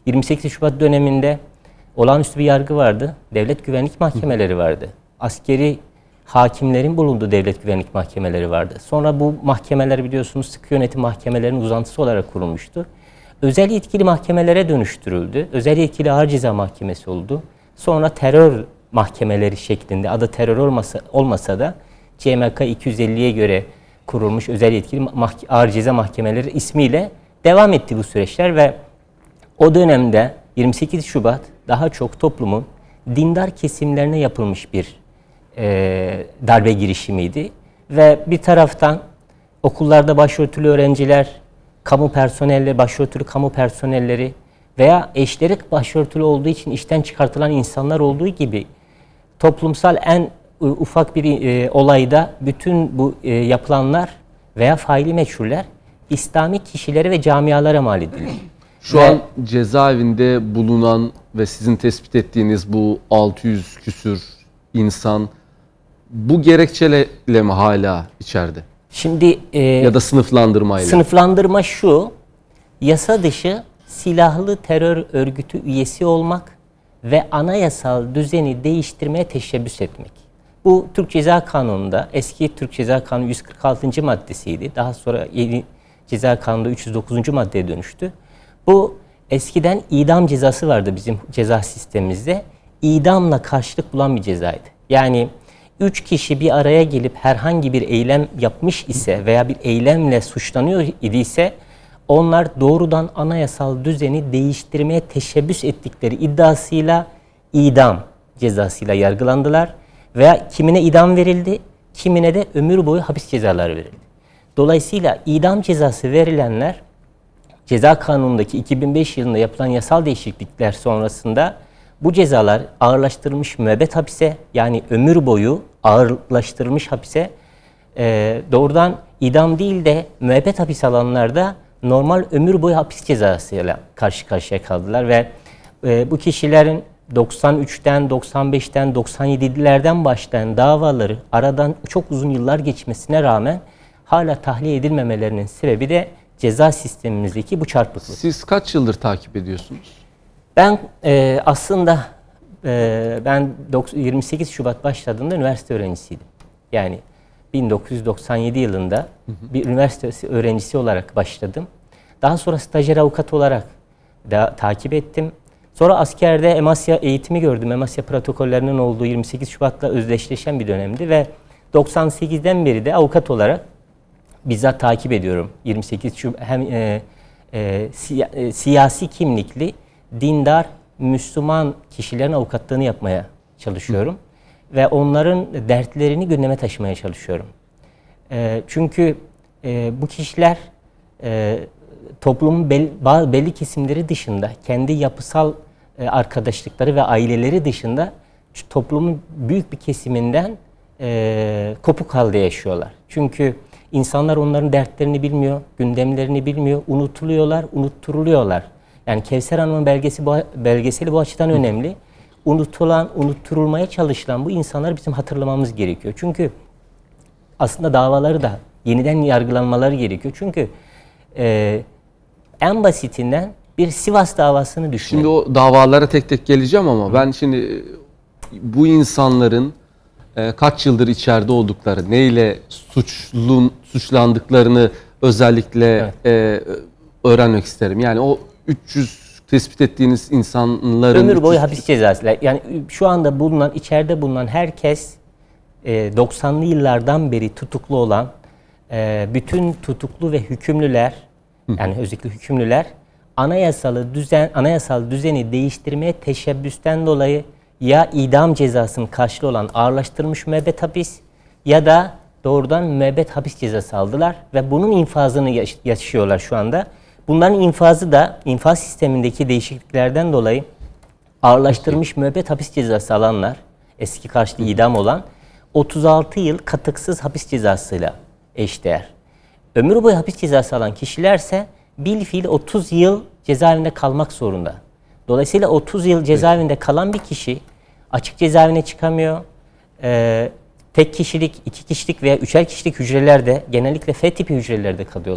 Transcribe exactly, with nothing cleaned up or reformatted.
yirmi sekiz Şubat döneminde olağanüstü bir yargı vardı. Devlet güvenlik mahkemeleri vardı. Askeri hakimlerin bulunduğu devlet güvenlik mahkemeleri vardı. Sonra bu mahkemeler biliyorsunuz sıkı yönetim mahkemelerinin uzantısı olarak kurulmuştu. Özel yetkili mahkemelere dönüştürüldü. Özel yetkili ağır ceza mahkemesi oldu. Sonra terör mahkemeleri şeklinde, adı terör olmasa, olmasa da C M K iki yüz elliye göre kurulmuş özel yetkili ağır ceza mahkemeleri ismiyle devam etti bu süreçler ve o dönemde yirmi sekiz Şubat daha çok toplumun dindar kesimlerine yapılmış bir e, darbe girişimiydi. Ve bir taraftan okullarda başörtülü öğrenciler, kamu personelleri, başörtülü kamu personelleri veya eşleri başörtülü olduğu için işten çıkartılan insanlar olduğu gibi toplumsal en ufak bir e, olayda bütün bu e, yapılanlar veya faili meçhuller İslami kişilere ve camialara mal edilir. Şu ve, an cezaevinde bulunan ve sizin tespit ettiğiniz bu altı yüz küsür insan bu gerekçeyle mi hala içeride? Şimdi e, ya da sınıflandırmayla. Sınıflandırma şu: yasa dışı silahlı terör örgütü üyesi olmak ve anayasal düzeni değiştirmeye teşebbüs etmek. Bu Türk Ceza Kanunu'nda, eski Türk Ceza Kanunu yüz kırk altıncı maddesiydi. Daha sonra yeni Ceza Kanunu'nda üç yüz dokuzuncu maddeye dönüştü. Bu eskiden idam cezası vardı bizim ceza sistemimizde. İdamla karşılık bulan bir cezaydı. Yani üç kişi bir araya gelip herhangi bir eylem yapmış ise veya bir eylemle suçlanıyor idiyse onlar doğrudan anayasal düzeni değiştirmeye teşebbüs ettikleri iddiasıyla idam cezasıyla yargılandılar veya kimine idam verildi, kimine de ömür boyu hapis cezaları verildi. Dolayısıyla idam cezası verilenler Ceza Kanunu'ndaki iki bin beş yılında yapılan yasal değişiklikler sonrasında bu cezalar ağırlaştırılmış müebbet hapise, yani ömür boyu ağırlaştırılmış hapise, e, doğrudan idam değil de müebbet hapis alanlarda normal ömür boyu hapis cezasıyla karşı karşıya kaldılar ve e, bu kişilerin doksan üçten, doksan beşten, doksan yedilerden başlayan davaları aradan çok uzun yıllar geçmesine rağmen hala tahliye edilmemelerinin sebebi de ceza sistemimizdeki bu çarpıklık. Siz kaç yıldır takip ediyorsunuz? Ben e, aslında e, ben yirmi sekiz Şubat başladığında üniversite öğrencisiydim. Yani bin dokuz yüz doksan yedi yılında hı hı. bir üniversite öğrencisi olarak başladım. Daha sonra stajyer avukat olarak da takip ettim. Sonra askerde EMASYA eğitimi gördüm. EMASYA protokollerinin olduğu yirmi sekiz Şubat'la özdeşleşen bir dönemdi ve doksan sekizden beri de avukat olarak bizzat takip ediyorum. yirmi sekiz Şubat hem e, e, siya, e, siyasi kimlikli dindar Müslüman kişilerin avukatlığını yapmaya çalışıyorum. Hı. Ve onların dertlerini gündeme taşımaya çalışıyorum. E, çünkü e, bu kişiler e, toplumun belli, belli kesimleri dışında, kendi yapısal e, arkadaşlıkları ve aileleri dışında toplumun büyük bir kesiminden e, kopuk halde yaşıyorlar. Çünkü insanlar onların dertlerini bilmiyor, gündemlerini bilmiyor, unutuluyorlar, unutturuluyorlar. Yani Kevser Hanım'ın belgesi bu, belgeseli bu açıdan önemli. Unutulan, unutturulmaya çalışılan bu insanları bizim hatırlamamız gerekiyor. Çünkü aslında davaları da yeniden yargılanmaları gerekiyor. Çünkü e, en basitinden bir Sivas davasını düşünelim. Şimdi o davalara tek tek geleceğim ama Hı. ben şimdi bu insanların e, kaç yıldır içeride oldukları, neyle suçlun, suçlandıklarını özellikle evet. e, öğrenmek isterim. Yani o üç yüz tespit ettiğiniz insanların... Ömür boyu hapis cezası. Yani şu anda bulunan, içeride bulunan herkes e, doksanlı yıllardan beri tutuklu olan e, bütün tutuklu ve hükümlüler, Hı. yani özellikle hükümlüler anayasalı düzen, anayasal düzeni değiştirmeye teşebbüsten dolayı ya idam cezasının karşılığı olan ağırlaştırılmış müebbet hapis ya da doğrudan müebbet hapis cezası aldılar ve bunun infazını yaş yaşıyorlar şu anda. Bunların infazı da infaz sistemindeki değişikliklerden dolayı ağırlaştırılmış müebbet hapis cezası alanlar, eski karşılığı idam olan otuz altı yıl katıksız hapis cezasıyla eşdeğer. Ömür boyu hapis cezası alan kişilerse bilfiil otuz yıl cezaevinde kalmak zorunda. Dolayısıyla otuz yıl cezaevinde kalan bir kişi açık cezaevine çıkamıyor. Ee, tek kişilik, iki kişilik veya üçer kişilik hücrelerde, genellikle F tipi hücrelerde kalıyor.